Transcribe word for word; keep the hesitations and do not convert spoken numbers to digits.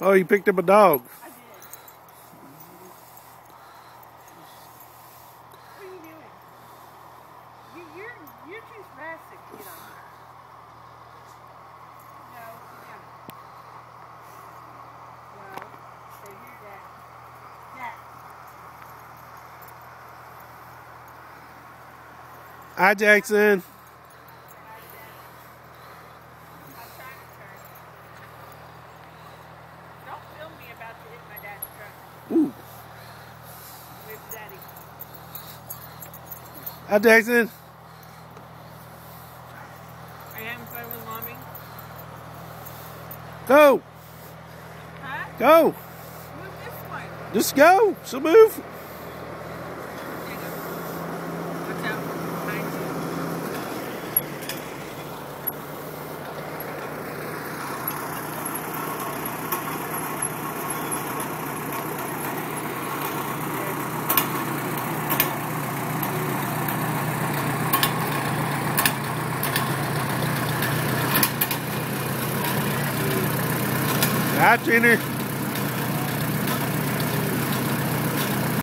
Oh, you picked up a dog. I did. What are you doing? You, you're, you're too spastic to get on here. No, sit down. No. So here's that. That. Hi, Jackson. About to hit my dad's truck. Ooh. With Daddy. Hi, Jackson. Are you having fun with Mommy? Go. Huh? Go. Move this way. Just go. So move. Watch out. Behind you. Hi, Jenner.